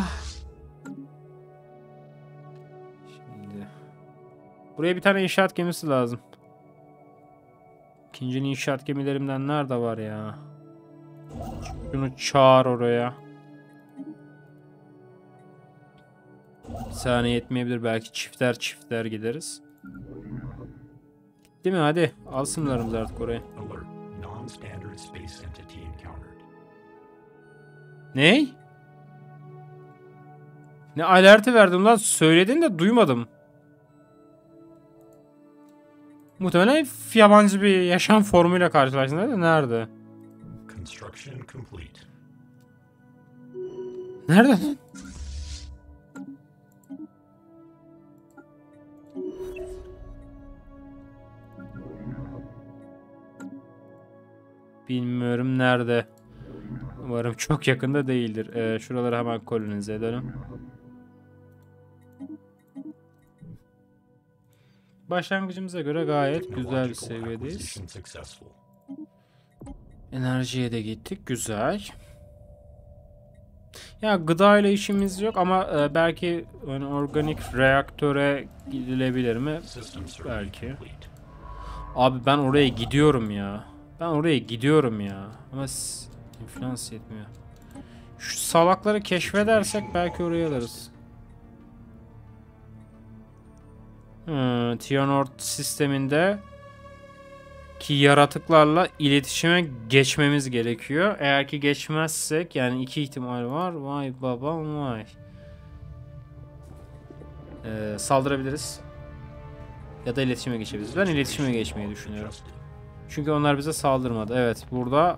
A: Şimdi buraya bir tane inşaat gemisi lazım. İkinci inşaat gemilerimden nerede var ya? Şunu çağır oraya. Bir saniye yetmeyebilir, belki çifter gideriz. Değil mi? Hadi al sınırlarımızı artık oraya. Ney? Ne alerti verdim lan? Söyledin de duymadım. Muhtemelen yabancı bir yaşam formuyla karşılaştın da nerede? Nerede? Bilmiyorum nerede. Umarım çok yakında değildir. Şuraları hemen kolonize edelim. Başlangıcımıza göre gayet güzel bir seviyedeyiz. Enerjiye de gittik. Güzel. Ya gıda ile işimiz yok ama belki yani organik reaktöre gidilebilir mi? Belki. Abi ben oraya gidiyorum ya. Ben oraya gidiyorum ya. Ama influence yetmiyor. Şu salakları keşfedersek belki oraya alırız. Tianort sisteminde ki yaratıklarla iletişime geçmemiz gerekiyor. Eğer ki geçmezsek, yani iki ihtimal var. Vay babam vay. Saldırabiliriz. Ya da iletişime geçebiliriz. Ben iletişime geçmeyi düşünüyorum. Çünkü onlar bize saldırmadı. Evet, burada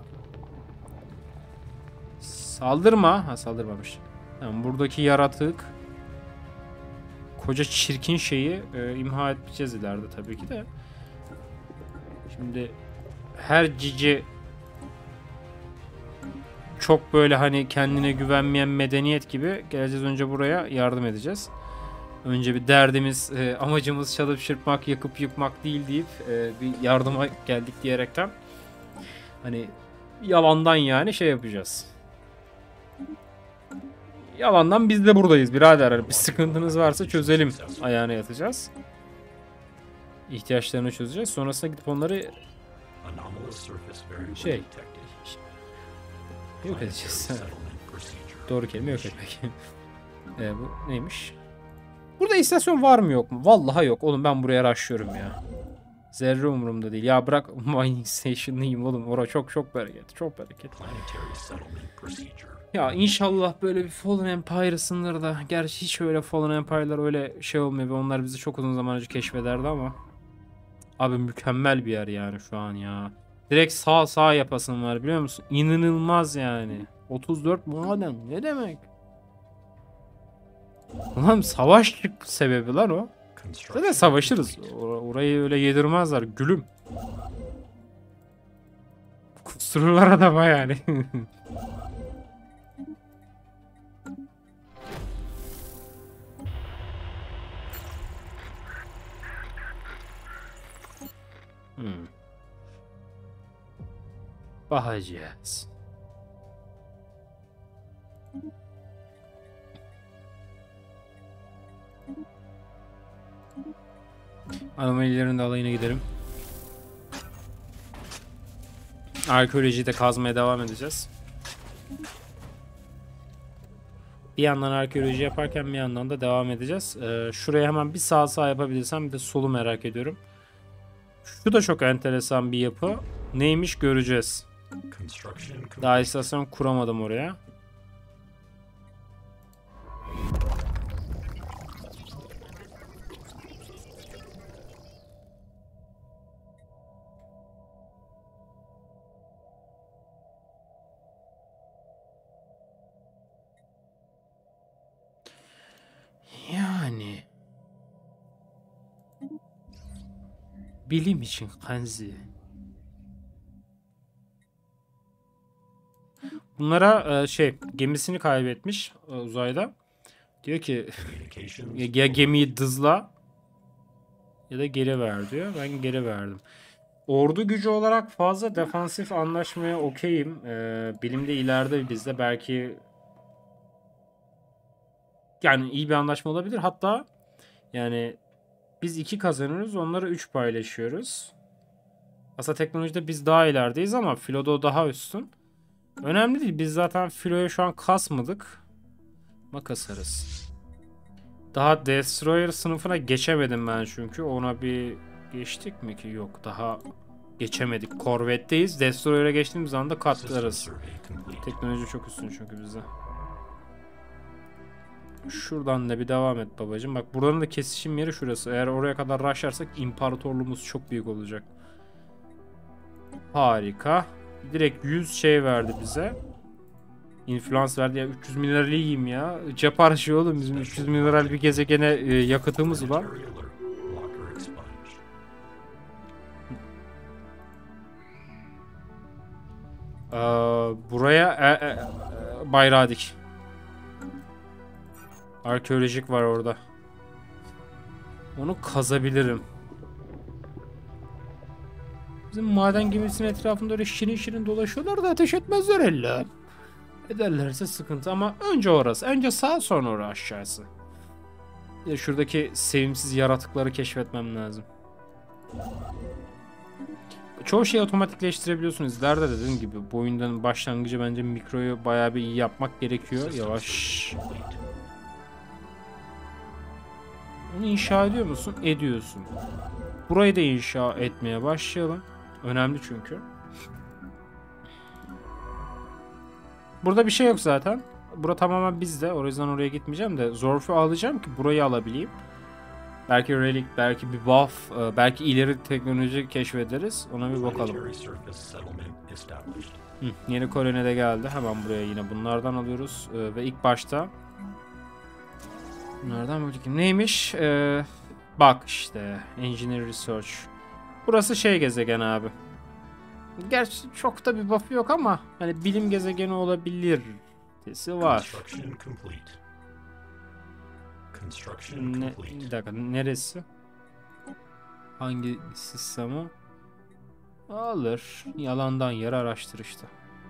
A: saldırma. Ha, saldırmamış. Yani buradaki yaratık, koca çirkin şeyi imha edeceğiz ileride tabii ki de. Şimdi her cici çok böyle hani kendine güvenmeyen medeniyet gibi geleceğiz, önce buraya yardım edeceğiz. Önce bir derdimiz, amacımız çalıp çırpmak, yakıp yıkmak değil deyip bir yardıma geldik diyerekten hani yalandan yani şey yapacağız. Yalandan biz de buradayız birader. Hani bir sıkıntınız varsa çözelim ayağına yatacağız. İhtiyaçlarını çözeceğiz. Sonrasında gidip onları yok edeceğiz. Doğru kelime yok etmek. Bu neymiş? Burada istasyon var mı yok mu? Vallahi yok. Oğlum ben buraya rushlıyorum ya. Zerre umurumda değil. Ya bırak mining station'lıyım oğlum. Orası çok bereket. Çok bereket. Ya inşallah böyle bir Fallen Empire ısınır da. Gerçi hiç öyle Fallen Empire'lar öyle şey olmuyor ve onlar bizi çok uzun zaman önce keşfederdi ama. Abi mükemmel bir yer yani şu an ya. Direkt sağ yapasın var biliyor musun? İnanılmaz yani. 34 maden ne demek? Ulan savaş sebebi lan o. Zaten savaşırız. Orayı öyle yedirmezler gülüm. Kustururlar adama yani. Hmm. Bakacağız. Anomalilerin de alayına gidelim. Arkeolojiyi de kazmaya devam edeceğiz. Bir yandan arkeoloji yaparken bir yandan da devam edeceğiz. Şuraya hemen bir sağ yapabilirsem bir de solu merak ediyorum. Şu da çok enteresan bir yapı. Neymiş göreceğiz. Daha istasyon kuramadım oraya. Yani bilim için kanzi. Bunlara gemisini kaybetmiş uzayda. Diyor ki ya gemiyi dızla ya da geri ver diyor. Ben geri verdim. Ordu gücü olarak fazla defansif anlaşmaya okeyim. Bilimde ileride bizde belki yani iyi bir anlaşma olabilir. Hatta yani biz 2 kazanıyoruz. Onlara 3 paylaşıyoruz. Aslında teknolojide biz daha ilerideyiz ama filoda daha üstün. Önemli değil. Biz zaten filoya şu an kasmadık. Ama kasarız. Daha Destroyer sınıfına geçemedim ben çünkü. Ona bir geçtik mi ki? Yok. Daha geçemedik. Korvetteyiz. Destroyer'a geçtiğimiz anda katlarız. Teknoloji çok üstün çünkü bize. Şuradan da bir devam et babacığım. Bak buranın da kesişim yeri şurası. Eğer oraya kadar rushlarsak imparatorluğumuz çok büyük olacak. Harika. Direkt 100 şey verdi bize. Influence verdi ya, 300 mineral iyiyim ya. Cep harcıyor oğlum, bizim 300 mineral bir gezegene yakıtımız var. Buraya bayrağı dik. Arkeolojik var orada. Onu kazabilirim. Bizim maden gemisinin etrafında öyle şirin dolaşıyorlar da ateş etmezler elle. Ederlerse sıkıntı ama önce orası. Önce sağ sonra orası aşağısı. Ya şuradaki sevimsiz yaratıkları keşfetmem lazım. Çoğu şeyi otomatikleştirebiliyorsunuz. İleride dediğim gibi bu oyundan başlangıcı bence mikroyu bayağı bir iyi yapmak gerekiyor. Yavaş. Onu inşa ediyor musun? Ediyorsun. Burayı da inşa etmeye başlayalım. Önemli çünkü. Burada bir şey yok zaten. Bura tamamen bizde. O yüzden oraya gitmeyeceğim de. Zorf'u alacağım ki burayı alabileyim. Belki relic, belki bir buff, belki ileri teknoloji keşfederiz. Ona bir bakalım. Yeni koloni de geldi. Hemen buraya yine bunlardan alıyoruz. Ve ilk başta bunlardan bakayım. Neymiş? Bak işte. Engineer Research. Burası şey gezegen abi. Gerçi çok da bir buff'ı yok ama hani bilim gezegeni olabilir. Sesi var. Bir dakika neresi? Hangi sistemi? Alır. Yalandan yere araştır işte.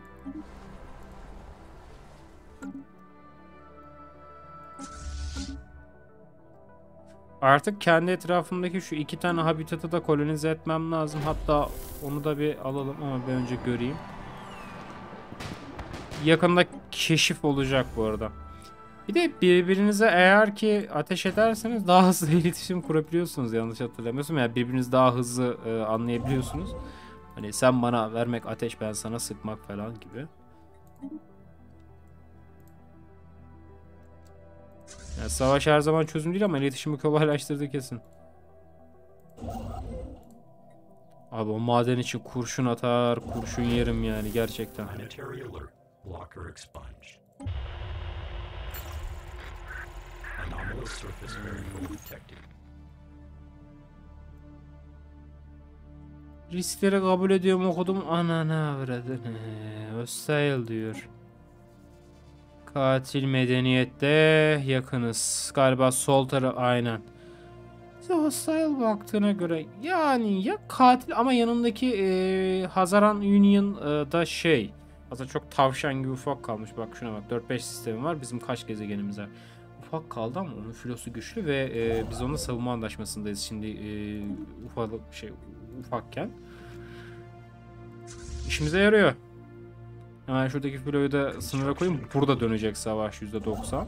A: Artık kendi etrafımdaki şu 2 tane habitatı da kolonize etmem lazım. Hatta onu da bir alalım ama bir önce göreyim. Yakında keşif olacak bu arada. Bir de birbirinize eğer ki ateş ederseniz daha hızlı iletişim kurabiliyorsunuz yanlış hatırlamıyorsam. Yani birbirinizi daha hızlı anlayabiliyorsunuz. Hani sen bana vermek ateş ben sana sıkmak falan gibi. Yani savaş her zaman çözüm değil ama iletişimi kolaylaştırdı kesin. Abi o maden için kurşun atar, kurşun yerim yani gerçekten. Riskleri kabul ediyorum okudum. Ananı avradını. Hostile diyor. Katil medeniyette yakınız. Galiba sol taraf aynen. Hostile baktığına göre yani ya katil ama yanındaki Hazaran Union da şey. Aslında çok tavşan gibi ufak kalmış. Bak şuna bak 4-5 sistemi var. Bizim kaç gezegenimiz var. Ufak kaldı ama onun filosu güçlü ve biz onunla savunma anlaşmasındayız şimdi ufakken. İşimize yarıyor. Hemen şuradaki filoyu da sınıra koyayım. Burada dönecek savaş %90.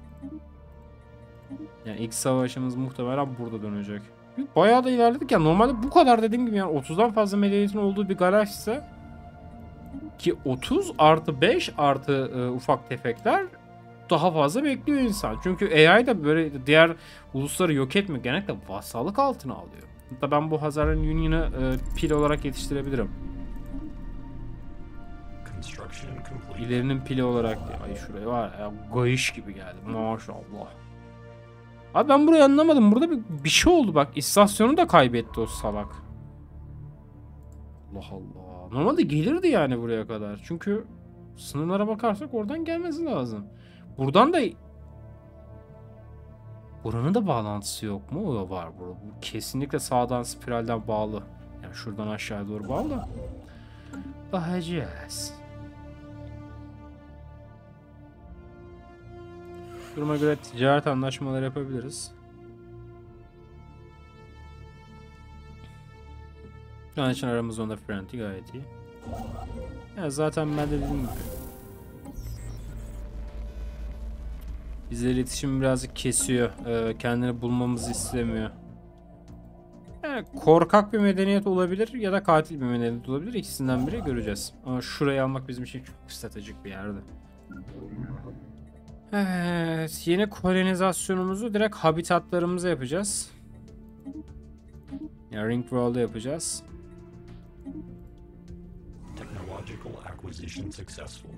A: Yani ilk savaşımız muhtemelen burada dönecek. Bayağı da ilerledik ya. Normalde bu kadar dediğim gibi yani 30'dan fazla medeniyetin olduğu bir galakse ki 30 artı 5 artı ufak tefekler daha fazla bekliyor insan. Çünkü AI da böyle diğer ulusları yok etmiyor. Genellikle vasallık altına alıyor. Hatta ben bu Hazaran Union'ı pil olarak yetiştirebilirim. İlerinin pili olarak ay şuraya var ya gayış gibi geldi maşallah. Abi ben burayı anlamadım. Burada bir şey oldu bak. İstasyonu da kaybetti o salak. Allah Allah. Normalde gelirdi yani buraya kadar. Çünkü sınırlara bakarsak oradan gelmesi lazım. Buradan da buranın da bağlantısı yok mu? O var burada. Bu kesinlikle sağdan spiralden bağlı. Yani şuradan aşağıya doğru bağlı. Bakacağız. Duruma göre ticaret anlaşmaları yapabiliriz. Şu an için aramızda onda friendly gayet iyi. Ya zaten ben de dediğim gibi. Bizle iletişim birazcık kesiyor. Kendini bulmamızı istemiyor. Yani korkak bir medeniyet olabilir ya da katil bir medeniyet olabilir. İkisinden biri göreceğiz. Ama şurayı almak bizim için çok stratejik bir yerde. Evet, yeni kolonizasyonumuzu direkt habitatlarımıza yapacağız. Yani Ring World'da yapacağız. Technological acquisition successful.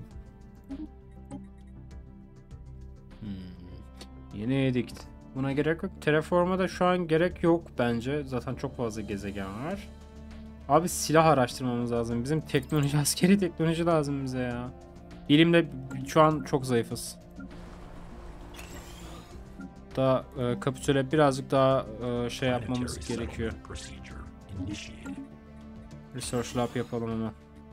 A: Yeni edikt. Buna gerek yok. Terraform'a da şu an gerek yok bence. Zaten çok fazla gezegen var. Abi silah araştırmamız lazım. Bizim teknoloji, askeri teknoloji lazım bize ya. Bilimde şu an çok zayıfız. Da kapitüle birazcık daha şey yapmamız gerekiyor. Research lab yapalım ama.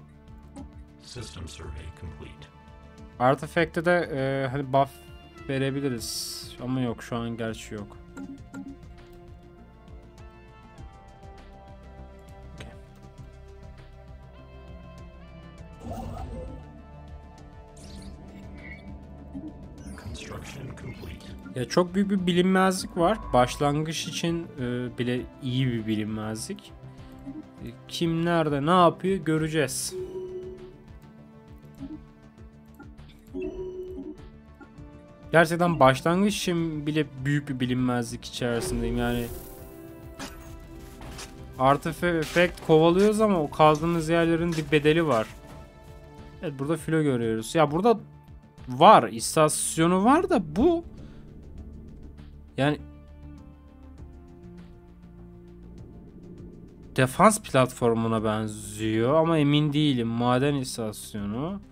A: Artifact'te de hani buff verebiliriz ama yok şu an gerçi yok. Okay. Ya çok büyük bir bilinmezlik var. Başlangıç için bile iyi bir bilinmezlik. Kim nerede ne yapıyor göreceğiz. Gerçekten başlangıç için bile büyük bir bilinmezlik içerisindeyim yani. Artifact kovalıyoruz ama o kaldığımız yerlerin bir bedeli var. Evet burada filo görüyoruz. Ya burada var istasyonu var da bu yani defans platformuna benziyor ama emin değilim. Maden istasyonu.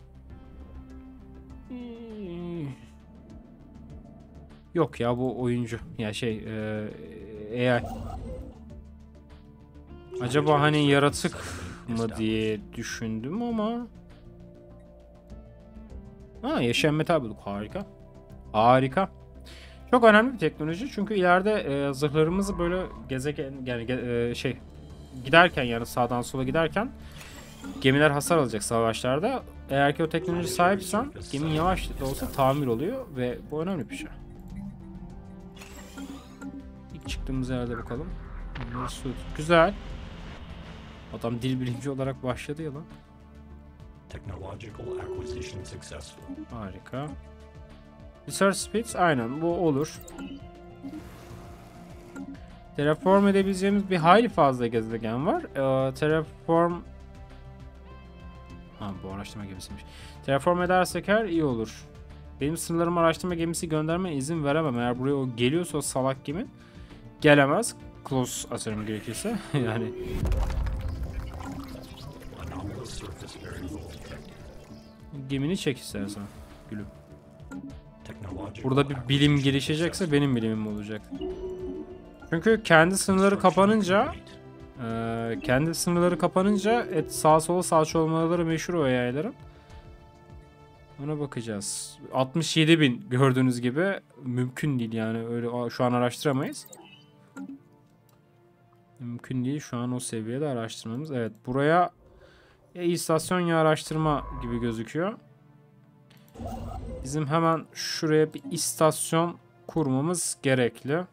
A: Yok ya bu oyuncu. Ya şey AI. Acaba hani yaratık mı diye düşündüm ama. Ha yaşayan metal bulduk. Harika. Harika. Çok önemli bir teknoloji çünkü ileride zırhlarımızı böyle gezegen yani giderken yani sağdan sola giderken gemiler hasar alacak savaşlarda. Eğer ki o teknoloji sahipsen gemin yavaş da olsa tamir oluyor ve bu önemli bir şey. İlk çıktığımız yerde bakalım. Güzel. Adam dil bilimci olarak başladı ya lan. Harika. Research speeds aynen bu olur. Terraform edebileceğimiz bir hayli fazla gezegen var. Terraform... Ha, bu araştırma gemisiymiş. Terraform edersek her iyi olur. Benim sınırlarım araştırma gemisi göndermeye izin veremem. Eğer buraya o geliyorsa o salak gemi gelemez. Close atarım gerekirse. Yani. Gemini çek istersen. Gülüm. Burada bir bilim gelişecekse benim bilimim olacak. Çünkü kendi sınırları kapanınca sağa sola salça olmaları meşhur o yayların. Ona bakacağız. 67.000 gördüğünüz gibi mümkün değil yani öyle şu an araştıramayız. Mümkün değil şu an o seviyede araştırmamız. Evet buraya istasyon ya araştırma gibi gözüküyor. Bizim hemen şuraya bir istasyon kurmamız gerekli.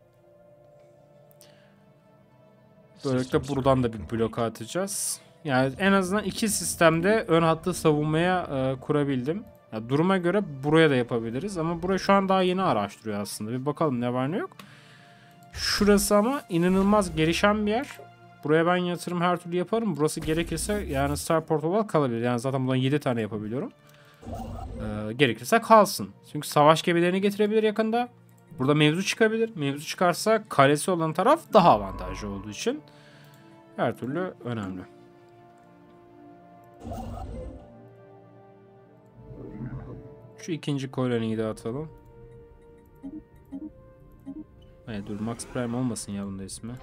A: Böylelikle buradan da bir bloka atacağız. Yani en azından iki sistemde ön hattı savunmaya kurabildim. Ya duruma göre buraya da yapabiliriz ama burayı şu an daha yeni araştırıyor aslında. Bir bakalım ne var ne yok. Şurası ama inanılmaz gelişen bir yer. Buraya ben yatırım her türlü yaparım. Burası gerekirse yani Starport olarak kalabilir. Yani zaten buradan 7 tane yapabiliyorum. Gerekirse kalsın. Çünkü savaş gemilerini getirebilir yakında. Burada mevzu çıkabilir. Mevzu çıkarsa kalesi olan taraf daha avantajlı olduğu için her türlü önemli. Şu ikinci koloniyi de atalım. Hayır dur Max Prime olmasın ya bunda ismi.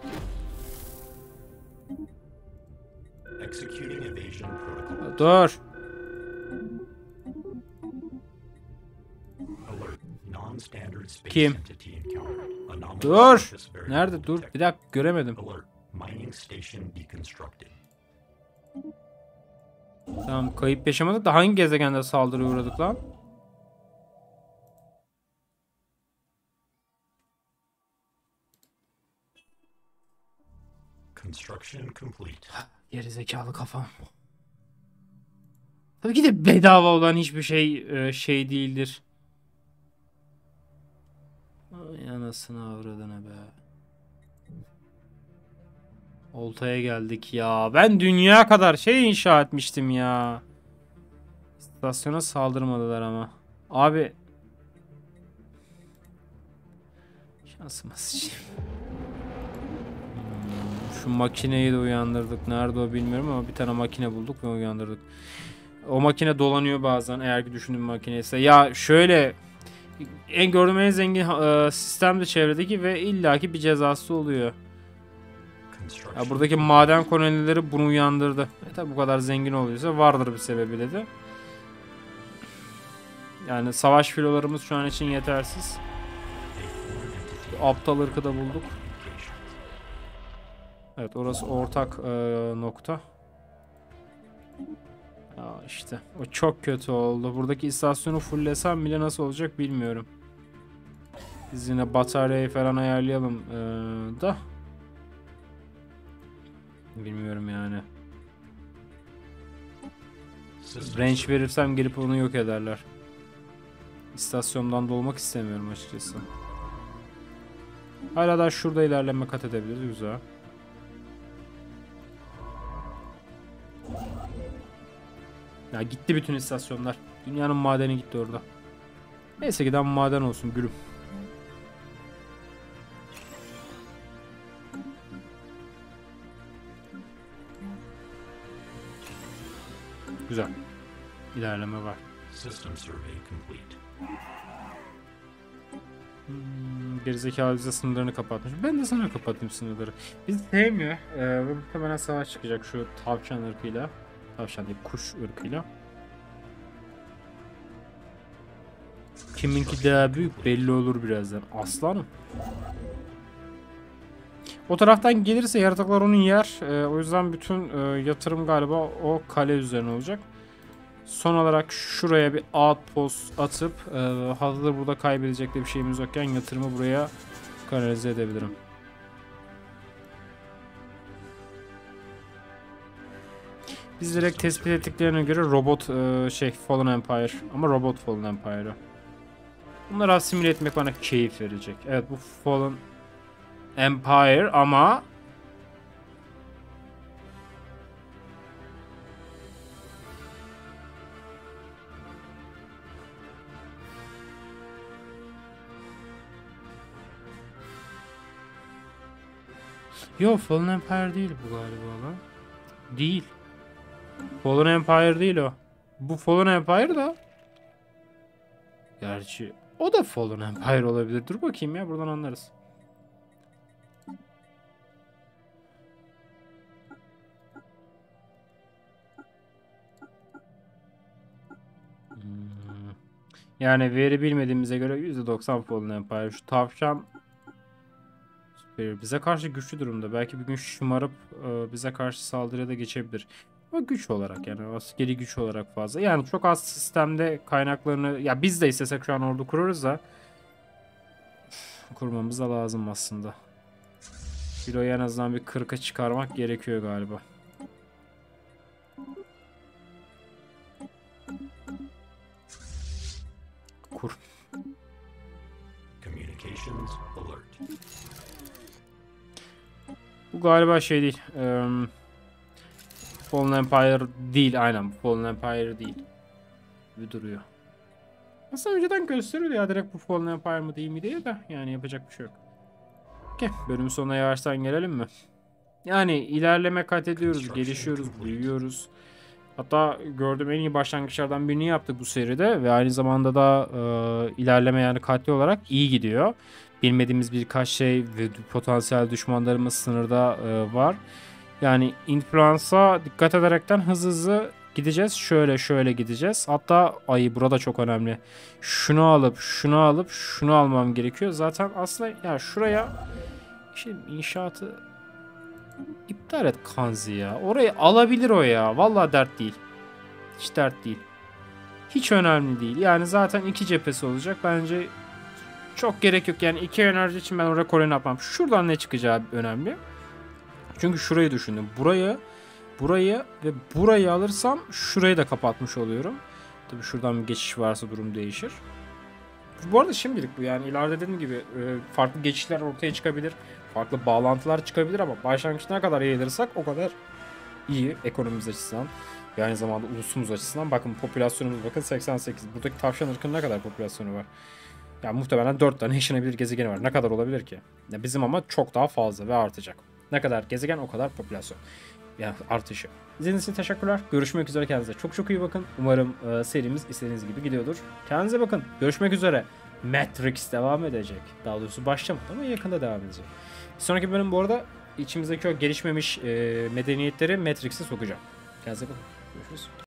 A: Dur. Kim? Dur. Nerede? Dur. Bir dakika göremedim. Tamam kayıp yaşamadık da hangi gezegende saldırıya uğradık lan? Geri zekalı kafam. Tabii ki de bedava olan hiçbir şey değildir. Ay anasını avradına be. Oltaya geldik ya. Ben dünya kadar şey inşa etmiştim ya. İstasyona saldırmadılar ama. Abi. Şansıma sıçayım. Şu makineyi de uyandırdık. Nerede o bilmiyorum ama bir tane makine bulduk ve uyandırdık. O makine dolanıyor bazen eğer ki düşündüğüm makine ise. Ya şöyle gördüğüm en zengin sistem de çevredeki ve illaki bir cezası oluyor. Ya buradaki maden kolonileri bunu uyandırdı. Tabi bu kadar zengin oluyorsa vardır bir sebebi dedi. Yani savaş filolarımız şu an için yetersiz. Aptal ırkı da bulduk. Evet orası ortak nokta. Ya işte o çok kötü oldu. Buradaki istasyonu fulllesem bile nasıl olacak bilmiyorum. Biz yine bataryayı falan ayarlayalım da. Bilmiyorum yani. Range verirsem gelip onu yok ederler. İstasyondan dolmak istemiyorum açıkçası. Hala da şurada ilerleme kat edebiliriz. Güzel. Ya gitti bütün istasyonlar. Dünyanın madeni gitti orada. Neyse giden maden olsun gülüm. Güzel. İlerleme var. Gerizekalı bize sınırlarını kapatmış. Ben de sana kapatayım sınırları. Bizi sevmiyor. Ve muhtemelen savaş çıkacak şu tavşan ırkıyla. Tavşan değil kuş ırkıyla. Kiminki daha büyük belli olur birazdan. Aslanım. O taraftan gelirse yaratıklar onun yer. O yüzden bütün yatırım galiba o kale üzerine olacak. Son olarak şuraya bir outpost atıp hazır burada kaybedecek de bir şeyimiz yokken yatırımı buraya kanalize edebilirim. Biz direkt tespit ettiklerine göre robot Fallen Empire ama robot Fallen Empire'ı. Bunları asimile etmek bana keyif verecek. Evet, bu Fallen Empire ama yok, Fallen Empire değil bu galiba lan. Değil. Fallen Empire değil o. Bu Fallen Empire da. Gerçi o da Fallen Empire olabilir. Dur bakayım ya, buradan anlarız. Yani veri bilmediğimize göre %90 Fallen Empire. Şu tavşan bize karşı güçlü durumda. Belki bir gün şımarıp bize karşı saldırıya da geçebilir. Ama güç olarak, yani askeri güç olarak fazla. Yani çok az sistemde kaynaklarını, ya biz de istesek şu an ordu kurarız da kurmamız da lazım aslında. Kiloyu en azından bir 40'a çıkarmak gerekiyor galiba. Kur. Bu galiba şey değil. Fallen Empire değil, aynen. Fallen Empire değil. Bir duruyor. Aslında önceden gösteriyordu ya, direkt bu Fallen Empire mı değil mi diye de. Yani yapacak bir şey yok. Okey. Bölümün sonuna yavaştan gelelim mi? Yani ilerleme kat ediyoruz, gelişiyoruz, büyüyoruz. Hatta gördüğüm en iyi başlangıçlardan birini yaptık bu seride ve aynı zamanda da ilerleme, yani katli olarak iyi gidiyor. Bilmediğimiz birkaç şey ve potansiyel düşmanlarımız sınırda var. Yani influence'a dikkat ederekten hızlı gideceğiz. Şöyle gideceğiz. Hatta burada çok önemli. Şunu alıp şunu almam gerekiyor. Zaten aslında ya şuraya inşaatı iptal et Kanzi ya. Orayı alabilir o ya. Vallahi dert değil. Hiç dert değil. Hiç önemli değil. Yani zaten 2 cephesi olacak. Bence çok gerek yok. Yani 2 enerji için ben oraya koloni atmam. Şuradan ne çıkacağı önemli. Çünkü şurayı düşündüm. Burayı ve burayı alırsam şurayı da kapatmış oluyorum. Tabii şuradan bir geçiş varsa durum değişir. Bu arada şimdilik bu, yani ileride dediğim gibi farklı geçişler ortaya çıkabilir. Farklı bağlantılar çıkabilir ama başlangıçta ne kadar yayılırsak o kadar iyi ekonomimiz açısından ve aynı zamanda ulusumuz açısından. Bakın popülasyonumuz, bakın 88. Buradaki tavşan ırkının ne kadar popülasyonu var? Yani muhtemelen 4 tane yaşanabilir gezegeni var. Ne kadar olabilir ki? Ya bizim ama çok daha fazla ve artacak. Ne kadar gezegen o kadar popülasyon. Yani artışı. İzlediğiniz için teşekkürler. Görüşmek üzere, kendinize çok iyi bakın. Umarım serimiz istediğiniz gibi gidiyordur. Kendinize bakın. Görüşmek üzere. Matrix devam edecek. Daha doğrusu başlamadı ama yakında devam edecek. Bir sonraki bölüm bu arada içimizdeki o gelişmemiş medeniyetleri Matrix'e sokacağım. Kendinize bakın. Görüşürüz.